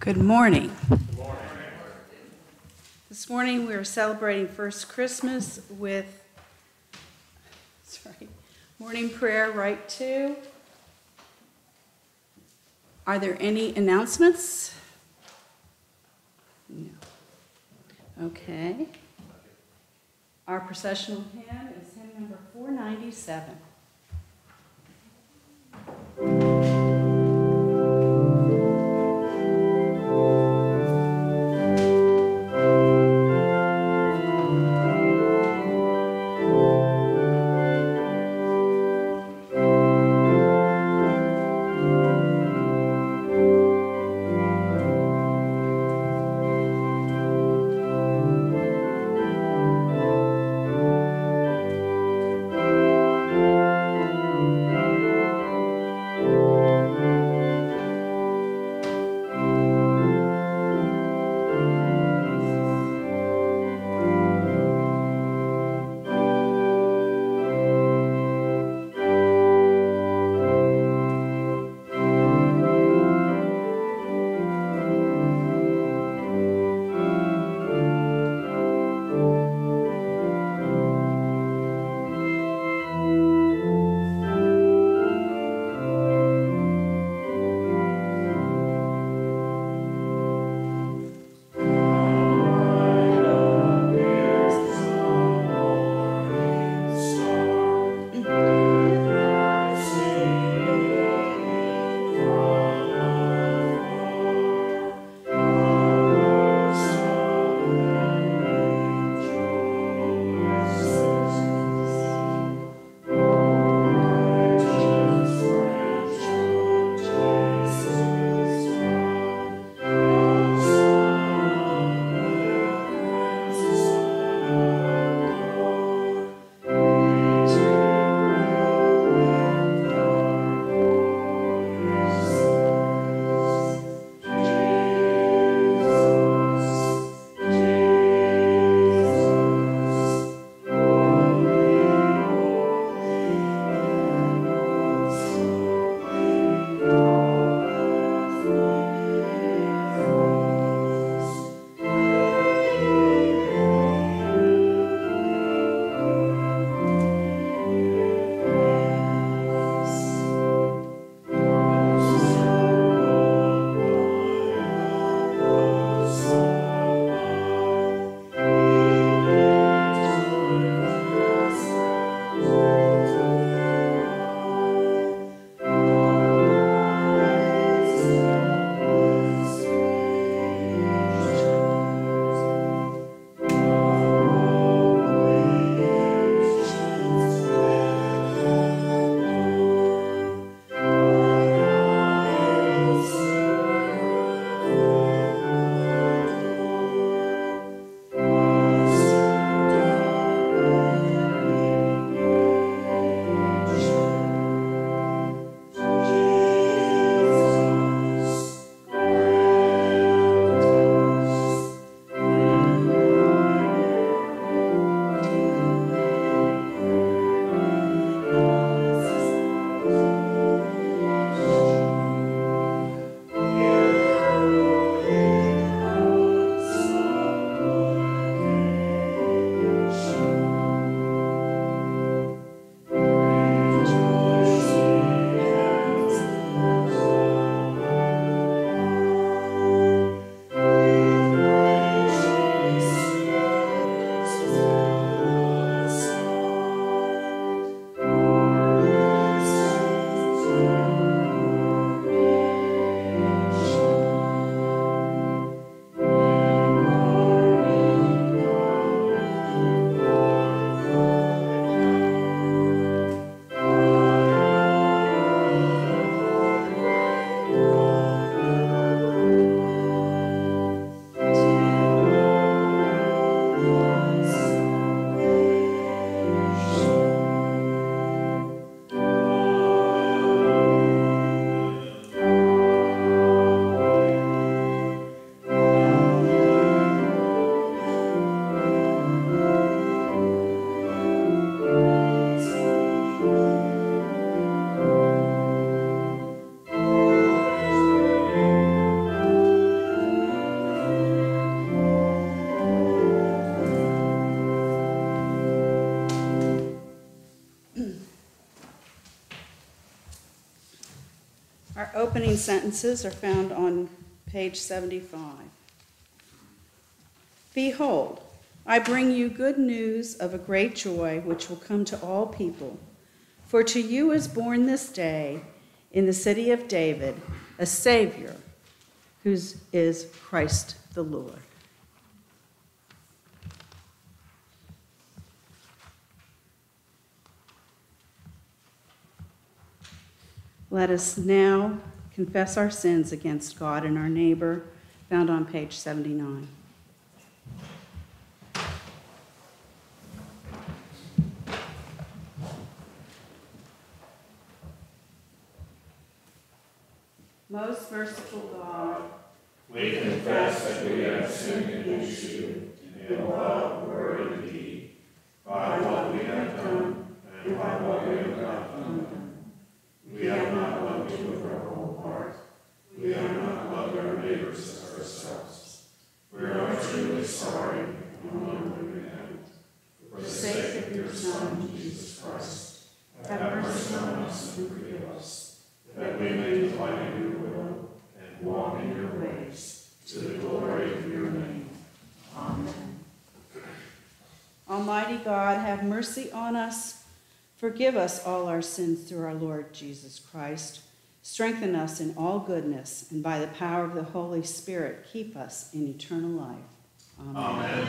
Good morning. Good morning. This morning we are celebrating First Christmas with morning prayer, Rite 2. Are there any announcements? No. Okay. Our processional hymn is hymn number 497. opening sentences are found on page 75. Behold, I bring you good news of a great joy which will come to all people. For to you is born this day in the city of David a Savior, who is Christ the Lord. Let us now confess our sins against God and our neighbor, found on page 79. Most merciful God, we confess that we have sinned against you in thought, word, and deed, by what we have done and by what we have not done. We have not loved you with our whole heart. We have not loved our neighbors as ourselves. We are truly sorry and humbly repent. For the sake of your Son, Jesus Christ, have mercy on us and forgive us, that we may delight in your will and walk in your ways, to the glory of your name. Amen. Almighty God, have mercy on us. Forgive us all our sins through our Lord Jesus Christ. Strengthen us in all goodness, and by the power of the Holy Spirit, keep us in eternal life. Amen.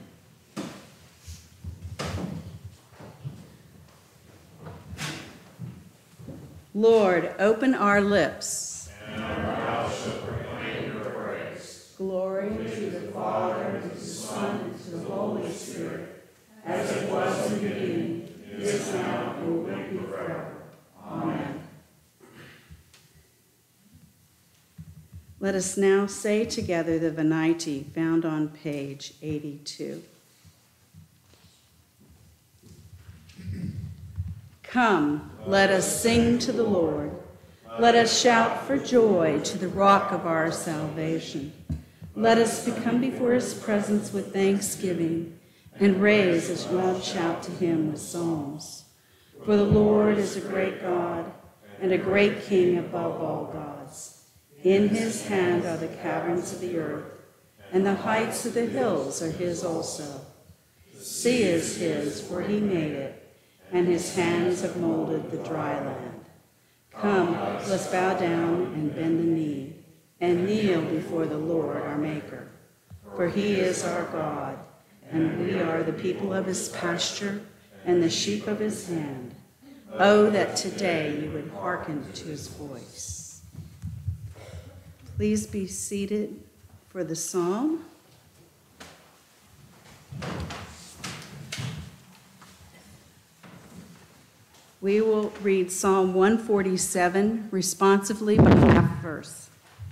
Lord, open our lips, and our mouth shall proclaim your praise. Glory to the Father, and to the Son, and to the Holy Spirit, as it was in the beginning, is now, and will be forever. Amen. Let us now say together the Venite found on page 82. Come, let us sing to the Lord. Let us shout for joy to the rock of our salvation. Let us come before his presence with thanksgiving and raise a loud shout to him with psalms. For the Lord is a great God and a great King above all gods. In his hand are the caverns of the earth, and the heights of the hills are his also. The sea is his, for he made it, and his hands have molded the dry land. Come, let's bow down and bend the knee, and kneel before the Lord our Maker. For he is our God, and we are the people of his pasture and the sheep of his hand. Oh, that today you would hearken to his voice. Please be seated for the psalm. We will read Psalm 147 responsively by half verse.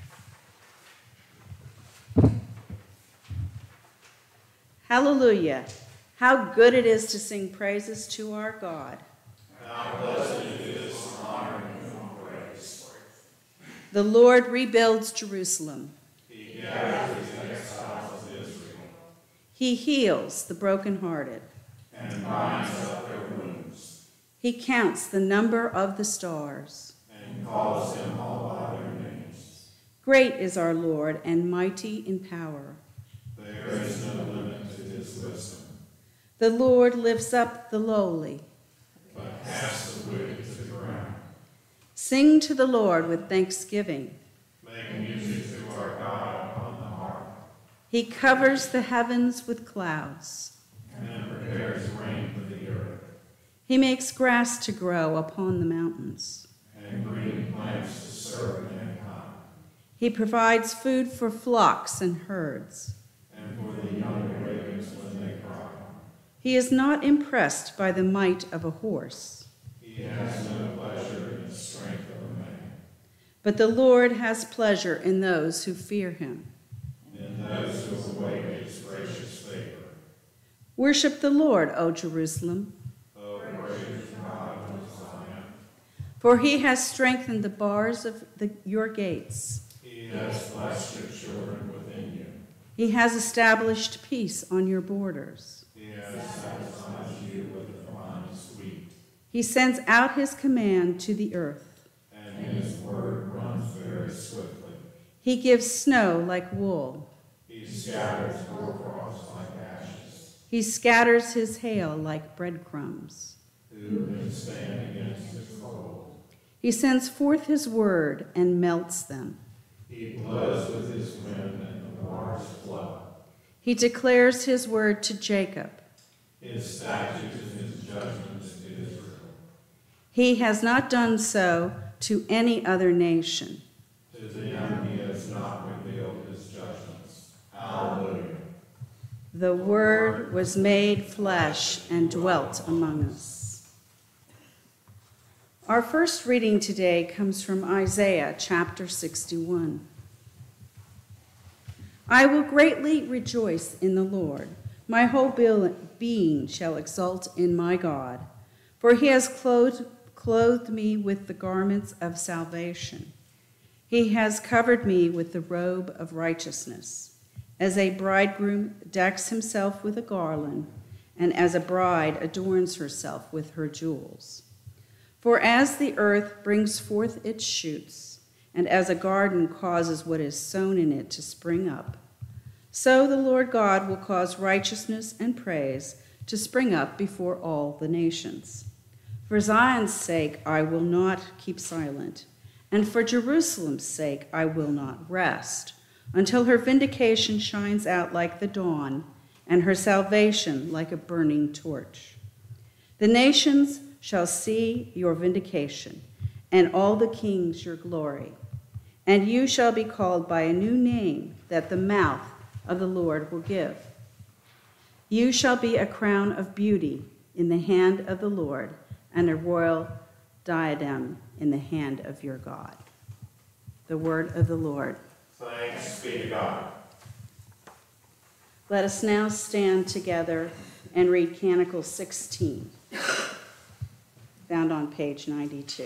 Hallelujah! How good it is to sing praises to our God. How blessed it is to honor and praise. The Lord rebuilds Jerusalem. He gathers the exiles of Israel. He heals the brokenhearted. And binds up their wounds. He counts the number of the stars. And calls them all by their names. Great is our Lord and mighty in power. There is no limit to his wisdom. The Lord lifts up the lowly, but casts the wicked to the ground. Sing to the Lord with thanksgiving. Make music to our God upon the harp. He covers the heavens with clouds. And prepares rain for the earth. He makes grass to grow upon the mountains. And green plants to serve mankind. He provides food for flocks and herds. And for the young ravens when they cry. He is not impressed by the might of a horse. He has no pleasure in the strength of a man. But the Lord has pleasure in those who fear him. In those who await his gracious favor. Worship the Lord, O Jerusalem. O praise God in Zion. For he has strengthened the bars of your gates. He has blessed your children within you. He has established peace on your borders. He has satisfied you with the finest wheat. He sends out his command to the earth. And his word runs very He gives snow like wool. He scatters hoarfrost like ashes. He scatters his hail like breadcrumbs. Who can stand against his cold? He sends forth his word and melts them. He blows with his wind and the waters flood. He declares his word to Jacob. His statutes and his judgments to Israel. He has not done so to any other nation. To them he has not revealed his judgments. Hallelujah. The Word was made flesh and dwelt among us. Our first reading today comes from Isaiah chapter 61. I will greatly rejoice in the Lord. My whole being shall exult in my God, for he has clothed me with the garments of salvation. He has covered me with the robe of righteousness, as a bridegroom decks himself with a garland, and as a bride adorns herself with her jewels. For as the earth brings forth its shoots, and as a garden causes what is sown in it to spring up, so the Lord God will cause righteousness and praise to spring up before all the nations. For Zion's sake I will not keep silent, and for Jerusalem's sake I will not rest, until her vindication shines out like the dawn, and her salvation like a burning torch. The nations shall see your vindication, and all the kings your glory. And you shall be called by a new name that the mouth of the Lord will give. You shall be a crown of beauty in the hand of the Lord, and a royal diadem in the hand of your God. The word of the Lord. Thanks be to God. Let us now stand together and read Canticle 16, found on page 92.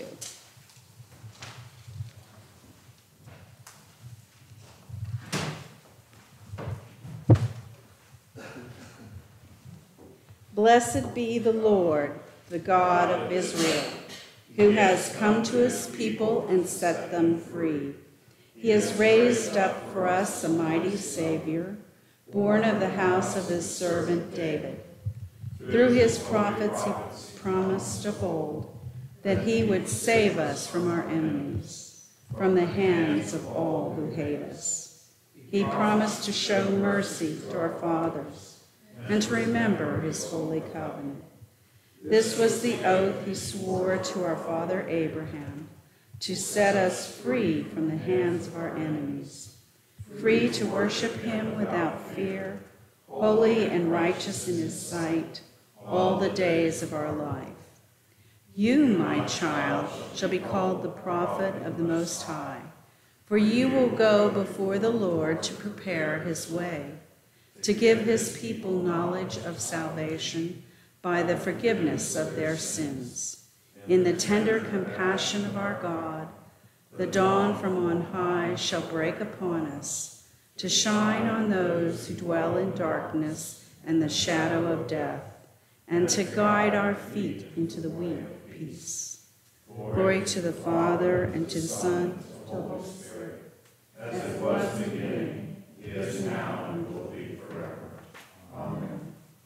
Blessed be the Lord, the God of Israel, who has come to his people and set them free. He has raised up for us a mighty Savior, born of the house of his servant David. Through his prophets he promised of old that he would save us from our enemies, from the hands of all who hate us. He promised to show mercy to our fathers and to remember his holy covenant. This was the oath he swore to our father Abraham, to set us free from the hands of our enemies, free to worship him without fear, holy and righteous in his sight, all the days of our life. You, my child, shall be called the prophet of the Most High, for you will go before the Lord to prepare his way, to give his people knowledge of salvation by the forgiveness of their sins. In the tender compassion of our God, the dawn from on high shall break upon us, to shine on those who dwell in darkness and the shadow of death, and to guide our feet into the way of peace. Glory to the Father, and to the Son, and to the Holy Spirit, As it was in the beginning, is now, and will be forever. Amen.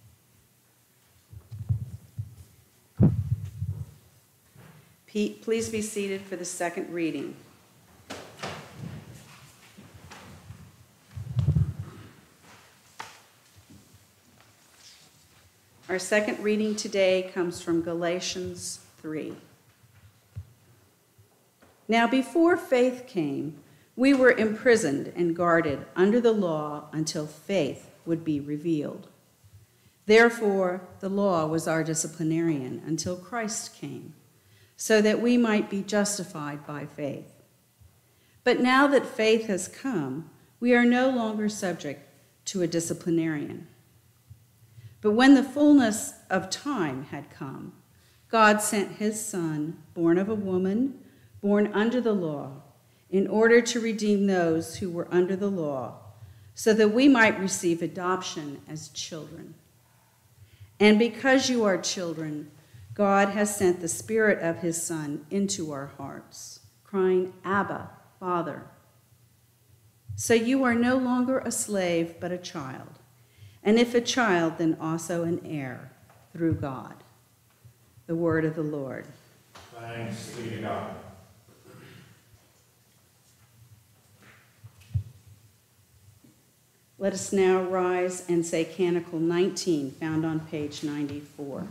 Please be seated for the second reading. Our second reading today comes from Galatians 3. Now before faith came, we were imprisoned and guarded under the law until faith would be revealed. Therefore, the law was our disciplinarian until Christ came, so that we might be justified by faith. But now that faith has come, we are no longer subject to a disciplinarian. But when the fullness of time had come, God sent his Son, born of a woman, born under the law, in order to redeem those who were under the law, so that we might receive adoption as children. And because you are children, God has sent the Spirit of his Son into our hearts, crying, Abba, Father. So you are no longer a slave, but a child. And if a child, then also an heir through God. The word of the Lord. Thanks be to God. Let us now rise and say Canticle 19, found on page 94.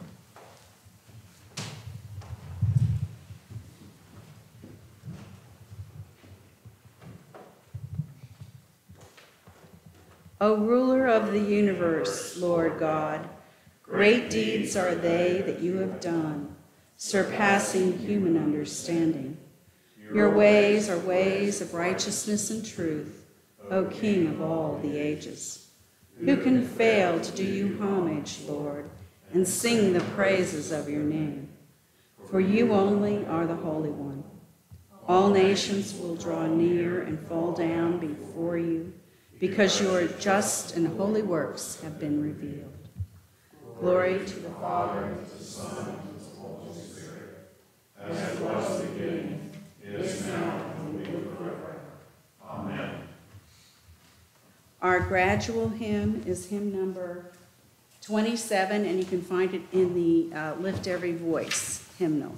O ruler of the universe, Lord God, great deeds are they that you have done, surpassing human understanding. Your ways are ways of righteousness and truth, O King of all the ages. Who can fail to do you homage, Lord, and sing the praises of your name? For you only are the Holy One. All nations will draw near and fall down before you, because your just and holy works have been revealed. Glory to the Father, and to the Son, and to the Holy Spirit, as it was in the beginning, is now, and will be forever. Amen. Our gradual hymn is hymn number 27, and you can find it in the Lift Every Voice hymnal.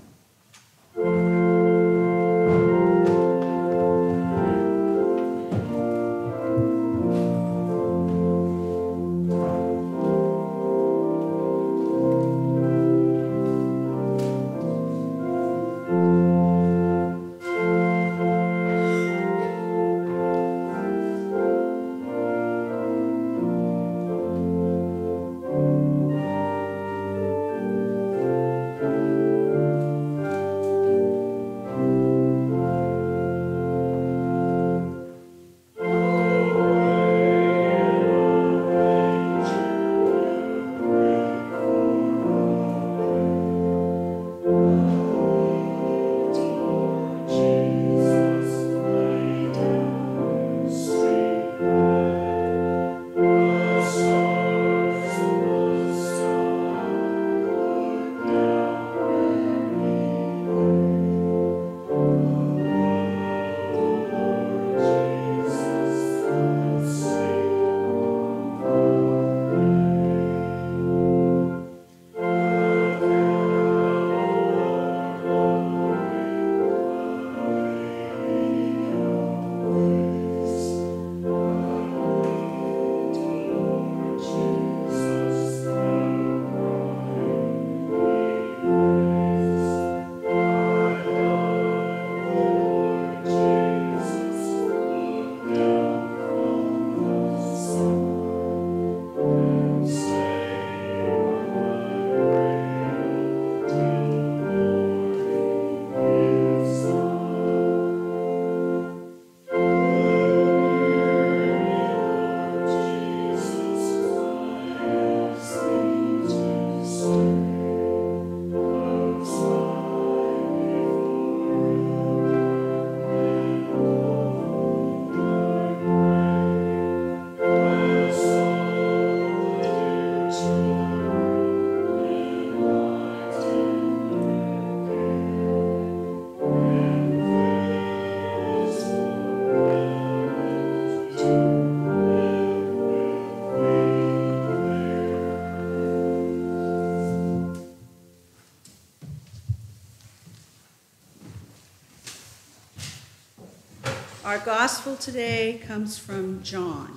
Our gospel today comes from John,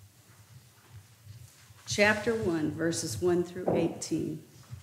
chapter 1, verses 1 through 18.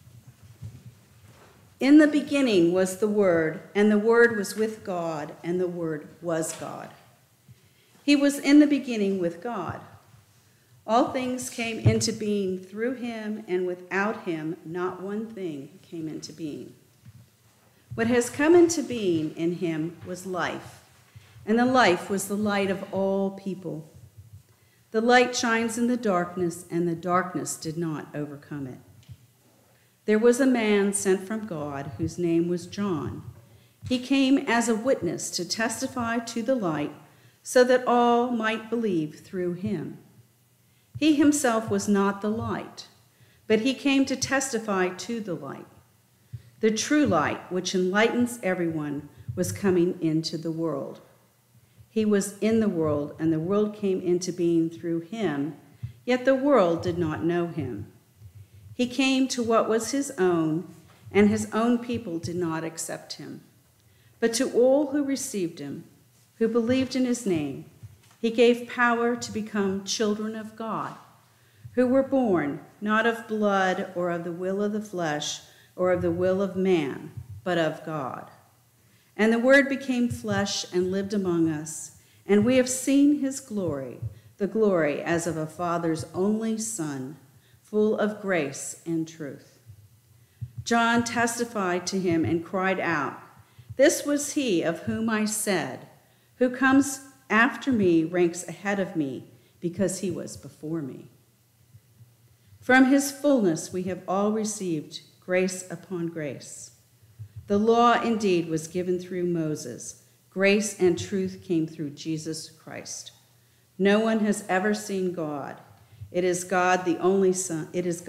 In the beginning was the Word, and the Word was with God, and the Word was God. He was in the beginning with God. All things came into being through him, and without him not one thing came into being. What has come into being in him was life, and the life was the light of all people. The light shines in the darkness, and the darkness did not overcome it. There was a man sent from God whose name was John. He came as a witness to testify to the light, so that all might believe through him. He himself was not the light, but he came to testify to the light. The true light, which enlightens everyone, was coming into the world. He was in the world, and the world came into being through him, yet the world did not know him. He came to what was his own, and his own people did not accept him. But to all who received him, who believed in his name, he gave power to become children of God, who were born not of blood or of the will of the flesh or of the will of man, but of God. And the Word became flesh and lived among us, and we have seen his glory, the glory as of a Father's only Son, full of grace and truth. John testified to him and cried out, "This was he of whom I said, 'Who comes after me ranks ahead of me, because he was before me.'" From his fullness we have all received grace upon grace. The law indeed was given through Moses. Grace and truth came through Jesus Christ. No one has ever seen God. It is God the only Son,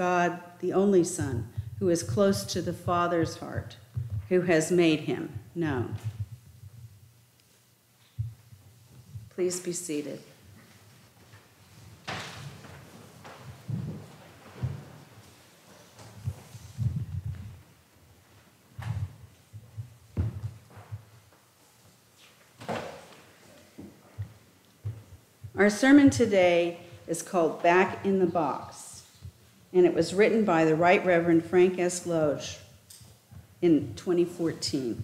who is close to the Father's heart, who has made him known. Please be seated. Our sermon today is called Back in the Box, and it was written by the Right Reverend Frank S. Loge in 2014.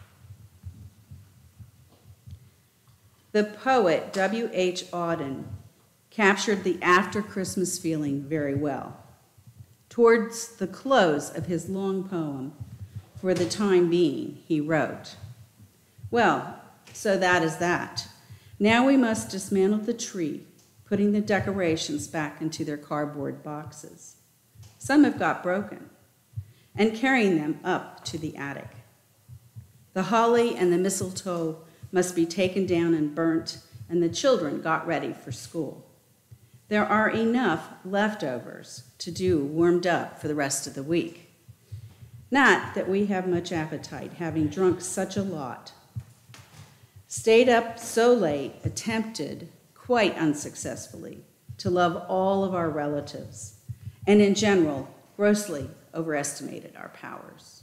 The poet W.H. Auden captured the after-Christmas feeling very well. Towards the close of his long poem, "For the Time Being," he wrote, "Well, so that is that. Now we must dismantle the tree, putting the decorations back into their cardboard boxes. Some have got broken, and carrying them up to the attic. The holly and the mistletoe must be taken down and burnt, and the children got ready for school. There are enough leftovers to do warmed up for the rest of the week. Not that we have much appetite, having drunk such a lot. Stayed up so late, attempted, quite unsuccessfully, to love all of our relatives, and in general, grossly overestimated our powers."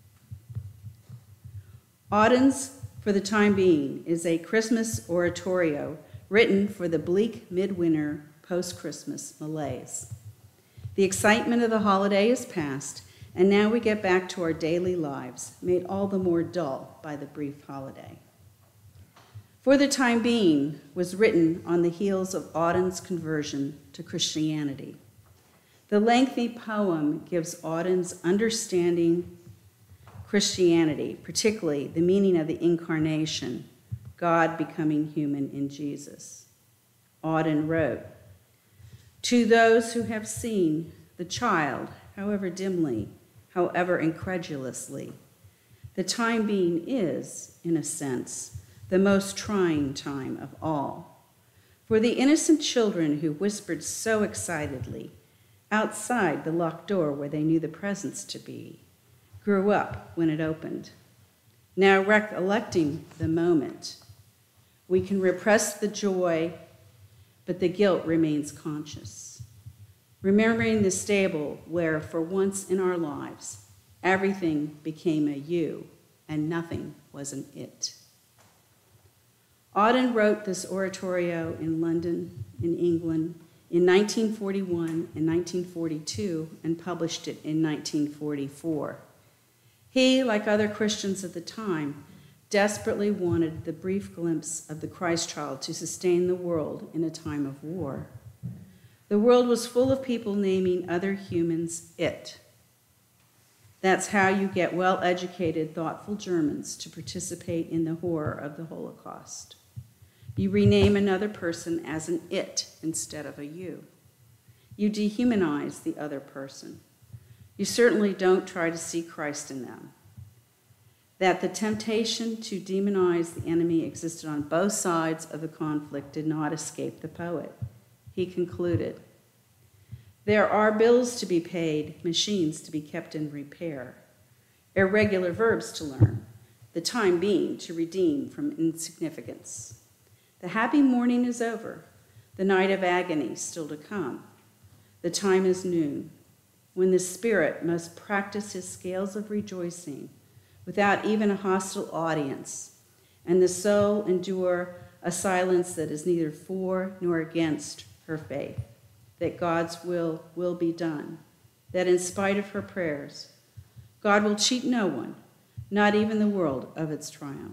Auden's "For the Time Being" is a Christmas oratorio written for the bleak midwinter post-Christmas malaise. The excitement of the holiday is past, and now we get back to our daily lives, made all the more dull by the brief holiday. "For the Time Being" was written on the heels of Auden's conversion to Christianity. The lengthy poem gives Auden's understanding Christianity, particularly the meaning of the incarnation, God becoming human in Jesus. Auden wrote, "To those who have seen the child, however dimly, however incredulously, the time being is, in a sense, the most trying time of all. For the innocent children who whispered so excitedly outside the locked door where they knew the presents to be, grew up when it opened. Now recollecting the moment, we can repress the joy, but the guilt remains conscious. Remembering the stable where, for once in our lives, everything became a you and nothing was an it." Auden wrote this oratorio in London, in England, in 1941 and 1942, and published it in 1944. He, like other Christians of the time, desperately wanted the brief glimpse of the Christ child to sustain the world in a time of war. The world was full of people naming other humans it. That's how you get well-educated, thoughtful Germans to participate in the horror of the Holocaust. You rename another person as an it instead of a you. You dehumanize the other person. You certainly don't try to see Christ in them. That the temptation to demonize the enemy existed on both sides of the conflict did not escape the poet. He concluded, "There are bills to be paid, machines to be kept in repair, irregular verbs to learn, the time being to redeem from insignificance. The happy morning is over, the night of agony still to come. The time is noon, when the spirit must practice his scales of rejoicing without even a hostile audience, and the soul endure a silence that is neither for nor against her faith, that God's will be done, that in spite of her prayers, God will cheat no one, not even the world, of its triumph.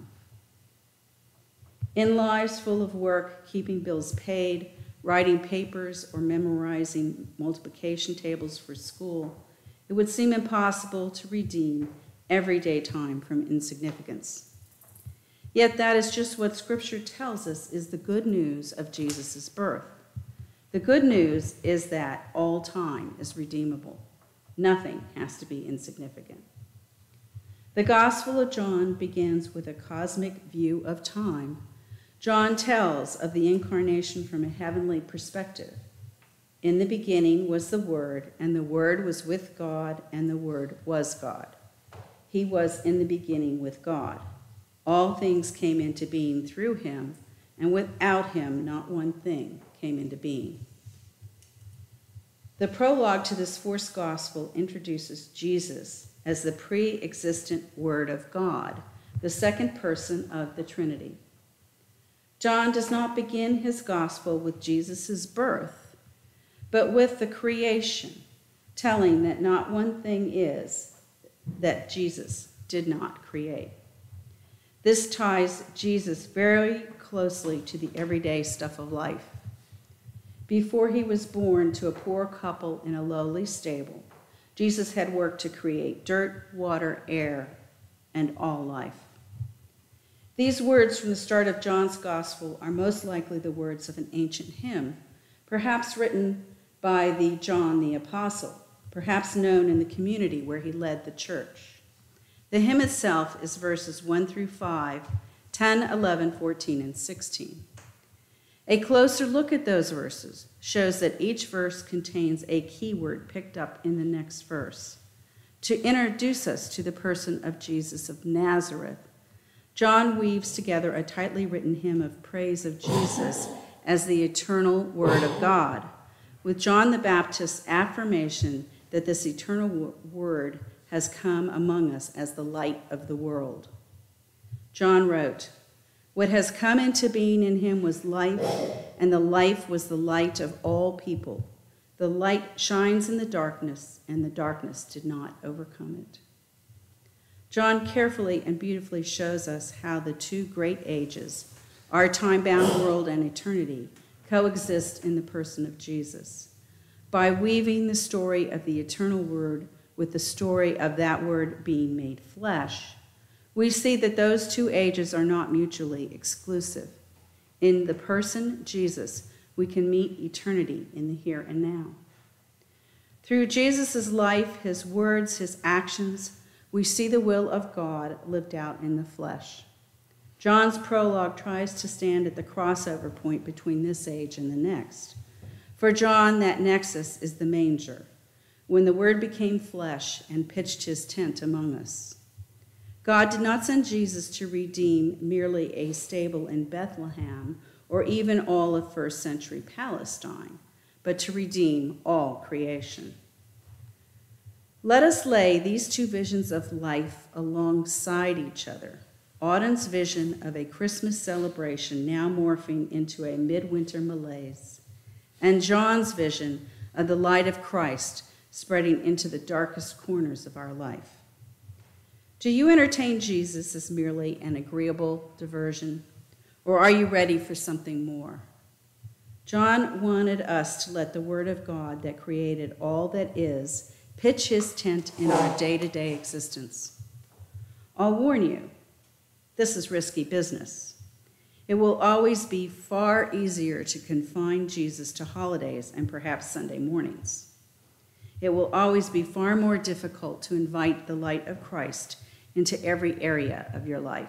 In lives full of work, keeping bills paid, writing papers, or memorizing multiplication tables for school, it would seem impossible to redeem everyday time from insignificance. Yet that is just what Scripture tells us is the good news of Jesus' birth. The good news is that all time is redeemable. Nothing has to be insignificant. The Gospel of John begins with a cosmic view of time. John tells of the incarnation from a heavenly perspective. In the beginning was the Word, and the Word was with God, and the Word was God. He was in the beginning with God. All things came into being through him, and without him not one thing came into being. The prologue to this fourth gospel introduces Jesus as the pre-existent Word of God, the second person of the Trinity. John does not begin his gospel with Jesus' birth, but with the creation, telling that not one thing is that Jesus did not create. This ties Jesus very closely to the everyday stuff of life. Before he was born to a poor couple in a lowly stable, Jesus had worked to create dirt, water, air, and all life. These words from the start of John's gospel are most likely the words of an ancient hymn, perhaps written by John the Apostle, perhaps known in the community where he led the church. The hymn itself is verses 1 through 5, 10, 11, 14, and 16. A closer look at those verses shows that each verse contains a key word picked up in the next verse. To introduce us to the person of Jesus of Nazareth, John weaves together a tightly written hymn of praise of Jesus as the eternal Word of God, with John the Baptist's affirmation that this eternal Word has come among us as the light of the world. John wrote, "What has come into being in him was life, and the life was the light of all people. The light shines in the darkness, and the darkness did not overcome it." John carefully and beautifully shows us how the two great ages, our time-bound world and eternity, coexist in the person of Jesus. By weaving the story of the eternal Word with the story of that Word being made flesh, we see that those two ages are not mutually exclusive. In the person, Jesus, we can meet eternity in the here and now. Through Jesus' life, his words, his actions, we see the will of God lived out in the flesh. John's prologue tries to stand at the crossover point between this age and the next. For John, that nexus is the manger, when the Word became flesh and pitched his tent among us. God did not send Jesus to redeem merely a stable in Bethlehem or even all of first century Palestine, but to redeem all creation. Let us lay these two visions of life alongside each other. Auden's vision of a Christmas celebration now morphing into a midwinter malaise, and John's vision of the light of Christ spreading into the darkest corners of our life. Do you entertain Jesus as merely an agreeable diversion, or are you ready for something more? John wanted us to let the Word of God that created all that is pitch his tent in our day-to-day existence. I'll warn you, this is risky business. It will always be far easier to confine Jesus to holidays and perhaps Sunday mornings. It will always be far more difficult to invite the light of Christ into every area of your life.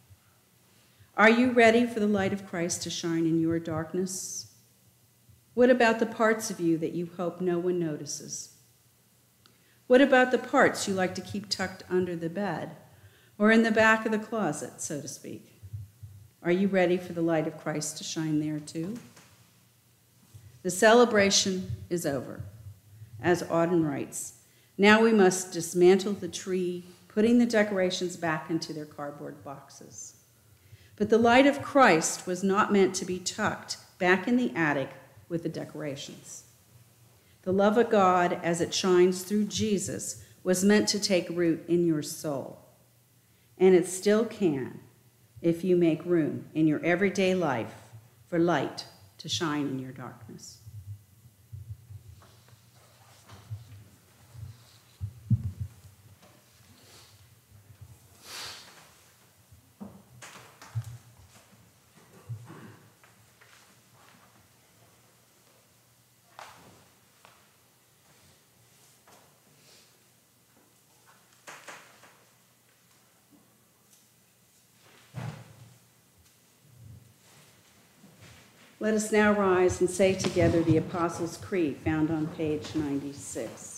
Are you ready for the light of Christ to shine in your darkness? What about the parts of you that you hope no one notices? What about the parts you like to keep tucked under the bed or in the back of the closet, so to speak? Are you ready for the light of Christ to shine there too? The celebration is over. As Auden writes, now we must dismantle the tree, putting the decorations back into their cardboard boxes. But the light of Christ was not meant to be tucked back in the attic with the decorations. The love of God, as it shines through Jesus, was meant to take root in your soul. And it still can, if you make room in your everyday life for light to shine in your darkness. Let us now rise and say together the Apostles' Creed found on page 96.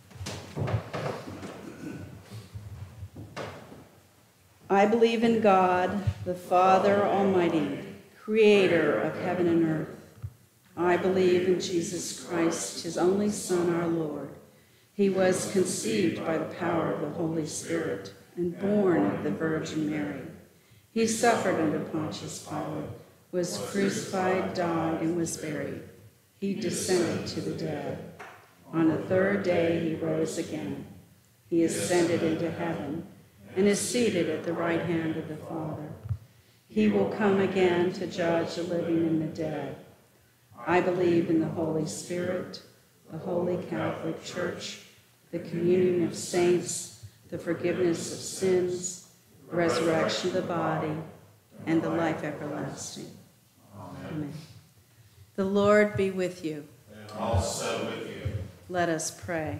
I believe in God, the Father Almighty, creator of heaven and earth. I believe in Jesus Christ, his only Son, our Lord. He was conceived by the power of the Holy Spirit and born of the Virgin Mary. He suffered under Pontius Pilate, was crucified, died, and was buried. He descended to the dead. On the third day he rose again. He ascended into heaven and is seated at the right hand of the Father. He will come again to judge the living and the dead. I believe in the Holy Spirit, the Holy Catholic Church, the communion of saints, the forgiveness of sins, the resurrection of the body, and the life everlasting. Amen. The Lord be with you. And also with you. Let us pray.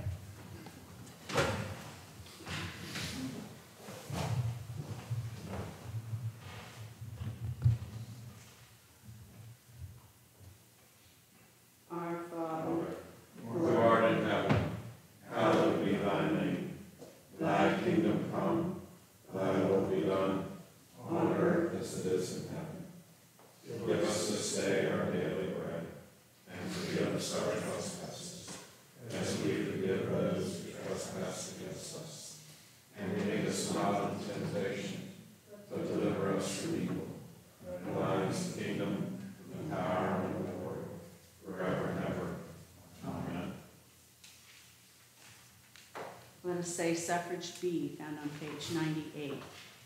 Our Father, who art in heaven, hallowed be thy name. Thy kingdom come, thy will be done, on earth as it is in heaven. Give us this day our daily bread, and forgive us our trespasses, as we forgive those who trespass against us. And lead us not into temptation, but deliver us from evil. For thine is the kingdom, the power, and the glory, forever and ever. Amen. let us say suffrage B, found on page 98.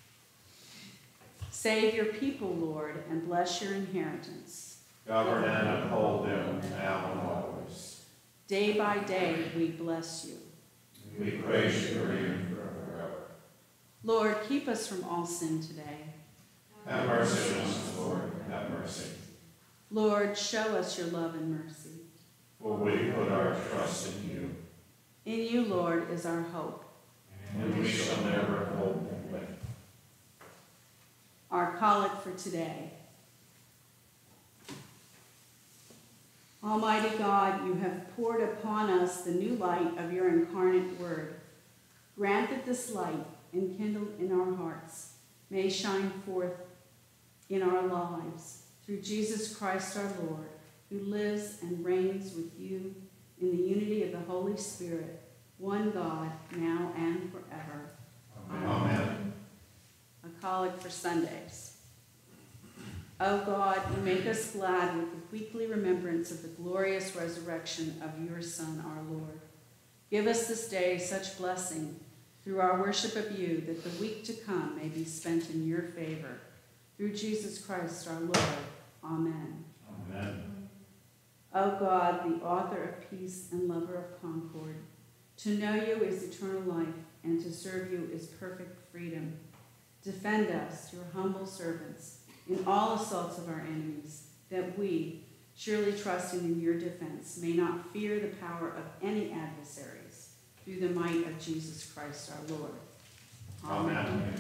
Save your people, Lord, and bless your inheritance. Govern and uphold them now and always. Day by day we bless you. We praise your name forever. Lord, keep us from all sin today. Have mercy on us, Lord, have mercy. Lord, show us your love and mercy. For we put our trust in you. In you, Lord, is our hope. And we shall never hope in vain. Our collect for today. Almighty God, you have poured upon us the new light of your incarnate word. Grant that this light, enkindled in our hearts, may shine forth in our lives through Jesus Christ our Lord, who lives and reigns with you in the unity of the Holy Spirit, one God, now and forever. Amen. A collect for Sundays. O God, you make us glad with the weekly remembrance of the glorious resurrection of your Son, our Lord. Give us this day such blessing through our worship of you that the week to come may be spent in your favor. Through Jesus Christ our Lord. Amen. Amen. O God, the author of peace and lover of concord, to know you is eternal life, and to serve you is perfect freedom. Defend us, your humble servants, in all assaults of our enemies, that we, surely trusting in your defense, may not fear the power of any adversaries, through the might of Jesus Christ our Lord. Amen.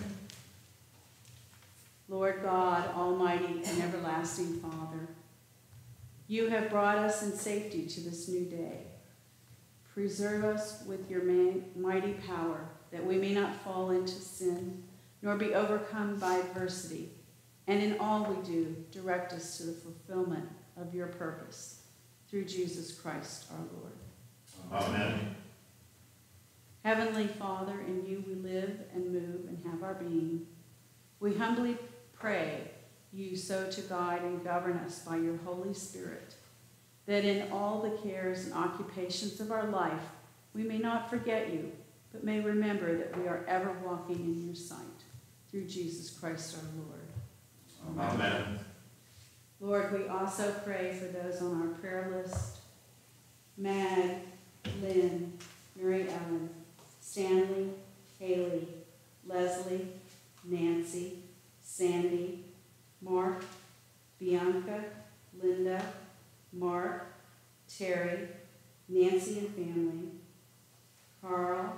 Lord God, almighty and everlasting Father, you have brought us in safety to this new day. Preserve us with your mighty power, that we may not fall into sin, nor be overcome by adversity, And in all we do, direct us to the fulfillment of your purpose. Through Jesus Christ our Lord. Amen. Heavenly Father, in you we live and move and have our being. We humbly pray you so to guide and govern us by your Holy Spirit, that in all the cares and occupations of our life we may not forget you, but may remember that we are ever walking in your sight. Through Jesus Christ our Lord. Amen. Lord, we also pray for those on our prayer list: Mag, Lynn, Mary Ellen, Stanley, Haley, Leslie, Nancy, Sandy, Mark, Bianca, Linda, Mark, Terry, Nancy and family, Carl,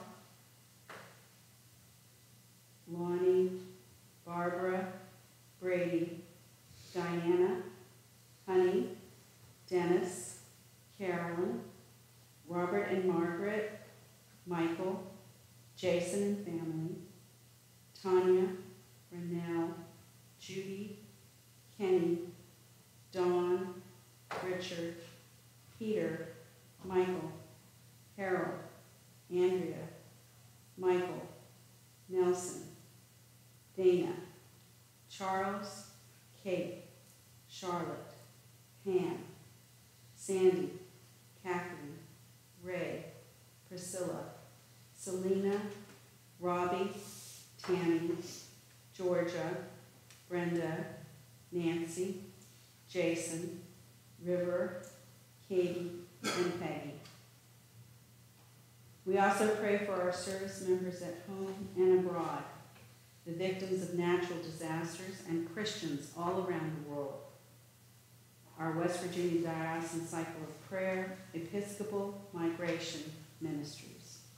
Lonnie, Barbara, Brady, Diana, Honey, Dennis, Carolyn, Robert and Margaret, Michael, Jason and family, Tanya, Renelle, Judy, Kenny, Dawn, Richard, Peter, Michael, Harold, Andrea, Michael, Nelson, Dana, Charles, Kate, Charlotte, Pam, Sandy, Catherine, Ray, Priscilla, Selena, Robbie, Tammy, Georgia, Brenda, Nancy, Jason, River, Katie, and Peggy. We also pray for our service members at home and abroad, the victims of natural disasters, and Christians all around the world. Our West Virginia Diocesan Cycle of Prayer, Episcopal Migration Ministries.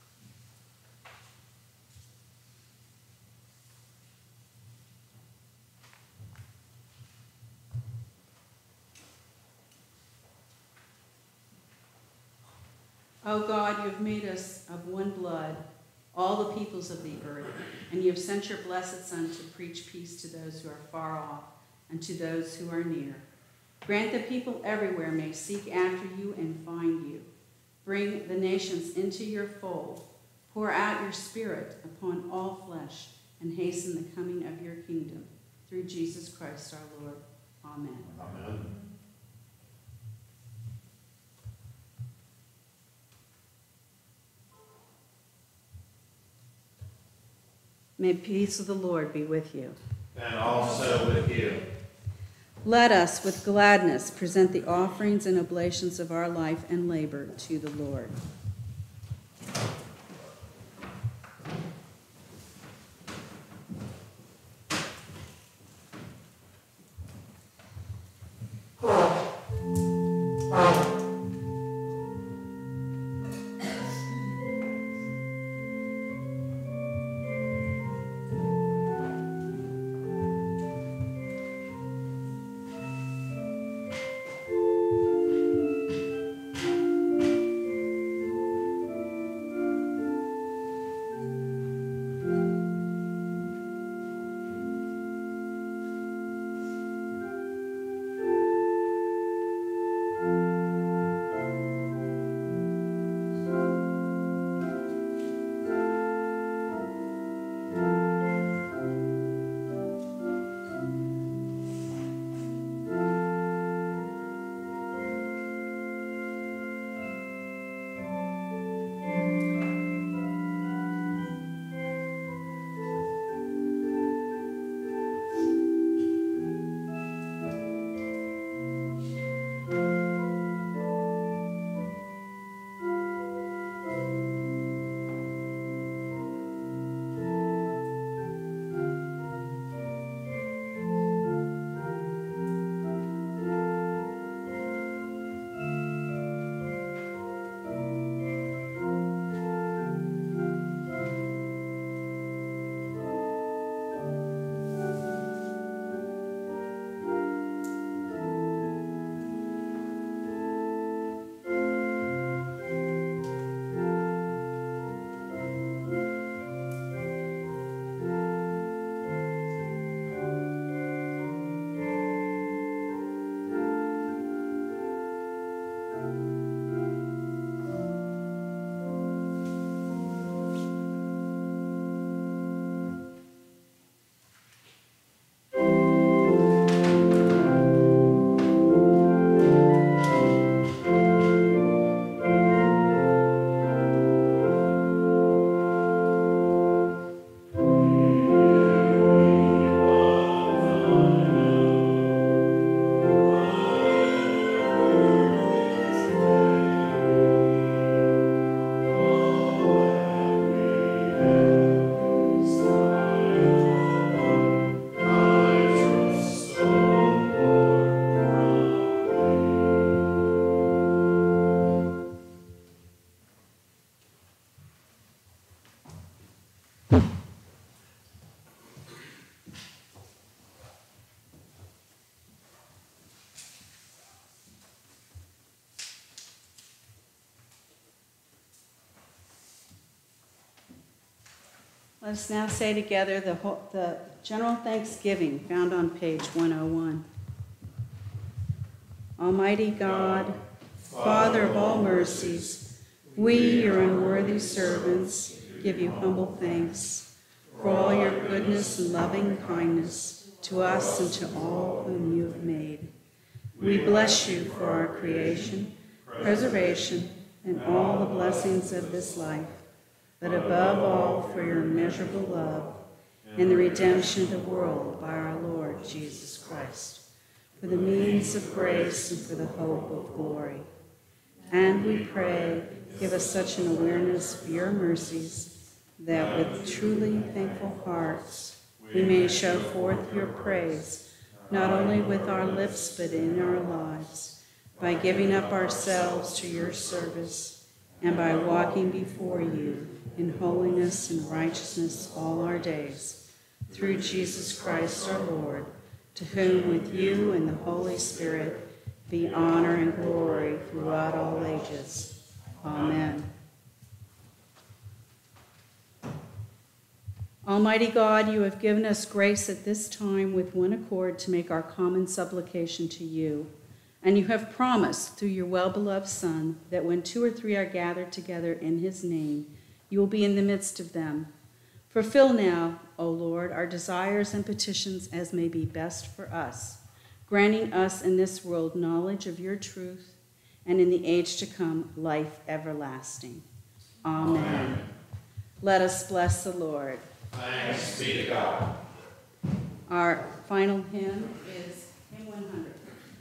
O God, you have made us of one blood, all the peoples of the earth, and you have sent your blessed Son to preach peace to those who are far off and to those who are near. Grant that people everywhere may seek after you and find you. Bring the nations into your fold. Pour out your Spirit upon all flesh and hasten the coming of your kingdom. Through Jesus Christ our Lord. Amen. Amen. May the peace of the Lord be with you. And also with you. Let us with gladness present the offerings and oblations of our life and labor to the Lord. Let us now say together the general thanksgiving found on page 101. Almighty God, Father of all mercies, we, your unworthy servants, give you humble thanks for all your goodness and loving kindness to us and to all whom you have made. We bless you for our creation, preservation, and all the blessings of this life, but above all for your immeasurable love and the redemption of the world by our Lord Jesus Christ, for the means of grace and for the hope of glory. And we pray, give us such an awareness of your mercies that with truly thankful hearts we may show forth your praise, not only with our lips but in our lives, by giving up ourselves to your service and by walking before you in holiness and righteousness all our days, through Jesus Christ our Lord, to whom with you and the Holy Spirit be honor and glory throughout all ages. Amen. Almighty God, you have given us grace at this time with one accord to make our common supplication to you. And you have promised through your well-beloved Son that when 2 or 3 are gathered together in his name, you will be in the midst of them. Fulfill now, O Lord, our desires and petitions as may be best for us, granting us in this world knowledge of your truth, and in the age to come, life everlasting. Amen. Let us bless the Lord. Thanks be to God. Our final hymn is hymn 100.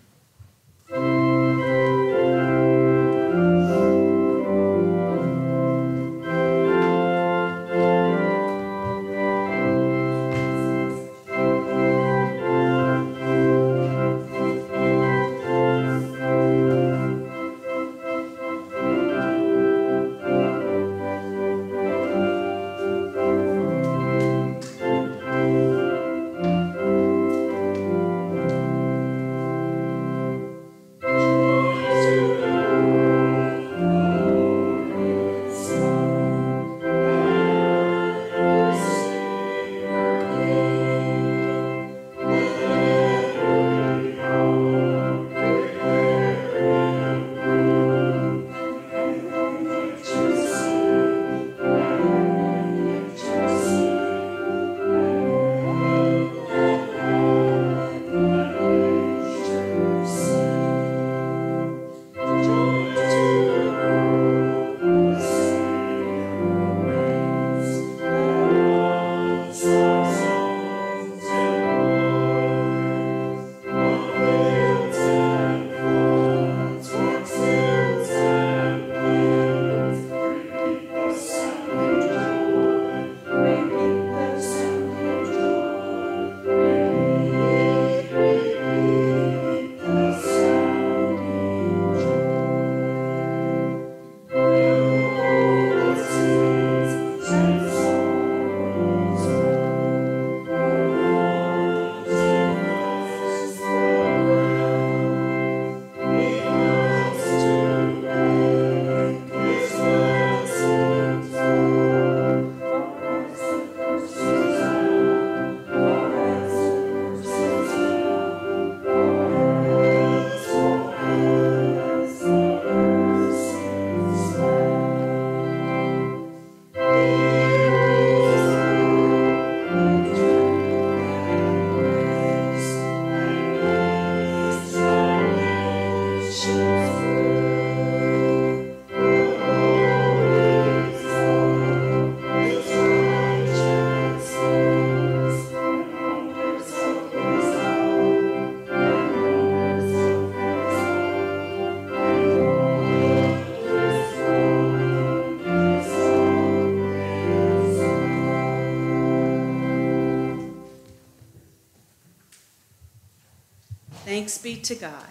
Thanks be to God.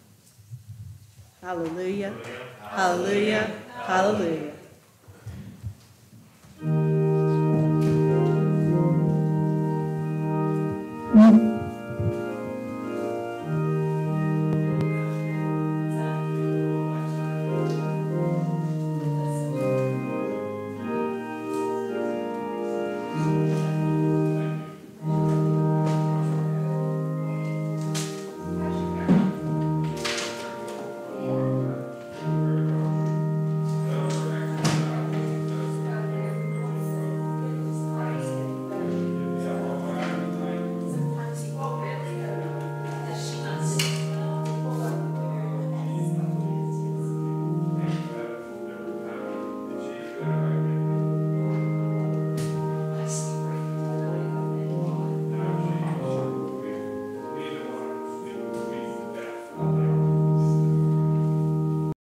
Hallelujah, hallelujah, hallelujah. Amen.